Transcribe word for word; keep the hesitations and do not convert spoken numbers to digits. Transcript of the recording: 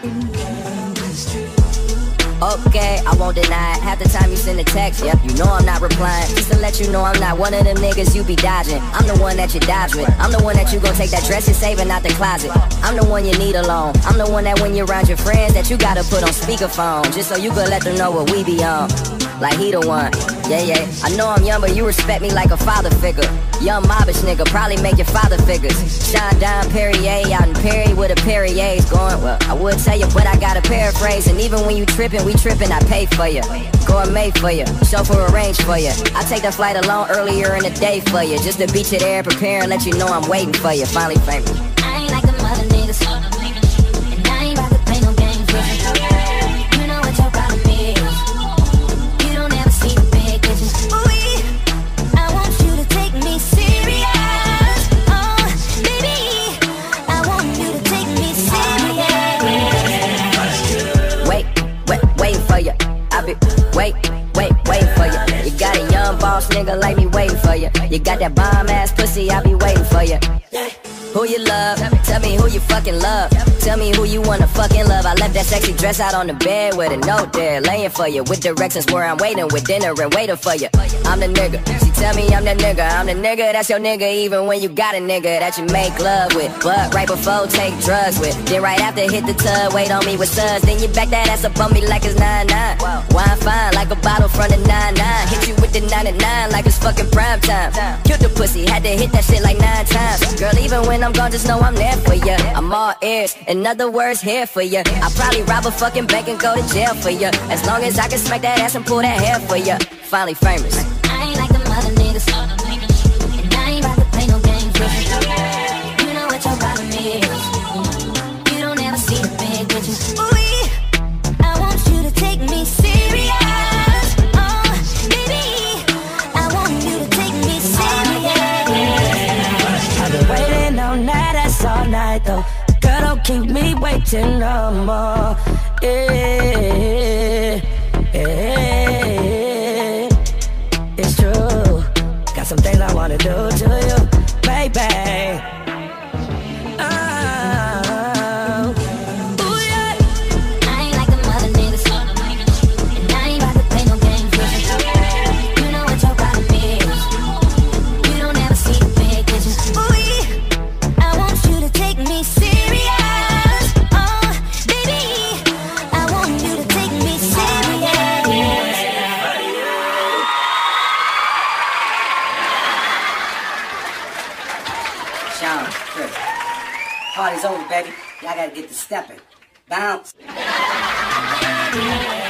Okay, I won't deny it. Half the time you send a text, yep, you know I'm not replying. Just to let you know I'm not one of them niggas you be dodging. I'm the one that you dodge with. I'm the one that you gon' take that dress you're saving out the closet. I'm the one you need alone. I'm the one that when you're around your friends that you gotta put on speakerphone, just so you could let them know what we be on. Like he the one, yeah, yeah. I know I'm young, but you respect me like a father figure. Young mobbish nigga, probably make your father figures. Shine down Perrier out in Perry with a Perrier's going. Well, I would tell you, but I gotta paraphrase. And even when you trippin', we trippin', I pay for you. Gourmet for you, chauffeur arrange for you. I take that flight alone earlier in the day for you, just to beat you there, prepare and let you know I'm waiting for you. Finally famous. I ain't like them other niggas, and I ain't about to play no games with you. You know what your problem is. You don't ever see the big picture. Ooh, I want you to take me serious. Oh, baby, I want you to take me serious. Wait, wait, wait for you. I be wait, wait, wait for you. You got a young boss nigga like me waiting for you. You got that bomb ass pussy, I be waiting for you. Who you love? Tell me who you fucking love. Tell me who you wanna fucking love. I left that sexy dress out on the bed with a note there, laying for you, with directions where I'm waiting with dinner and waiting for you. I'm the nigga. She tell me I'm the nigga. I'm the nigga that's your nigga, even when you got a nigga that you make love with, but right before take drugs with. Then right after hit the tub, wait on me with suds. Then you back that ass up on me like it's nine nine. Wine fine like a bottle from the nine nine. Hit you with the ninety-nine like it's fucking prime time. Killed the pussy, had to hit that shit like nine times. Girl, even when I'm gone, just know I'm there for ya. I'm all ears, in other words, here for ya. I probably rob a fucking bank and go to jail for ya, as long as I can smack that ass and pull that hair for ya. Finally famous. I ain't like them other niggas, and I ain't about to play no games with you. You know what your problem is. You don't ever see the big picture. Ooh, I want you to take me serious. Oh, baby, I want you to take me serious. I've been waiting all night, that's all night though. Girl, don't keep me waiting no more. Yeah, yeah, it's true. Got some things I wanna do to you, baby. Oh, ooh, yeah. I ain't like them other niggas, and I ain't about to play no games with you. You know what your problem is. You don't ever see the big picture. Ooh, I want you to take me serious. Oh, baby, I want you to take me serious. Sean, Chris. Party's over, baby. Y'all gotta get to stepping. Bounce.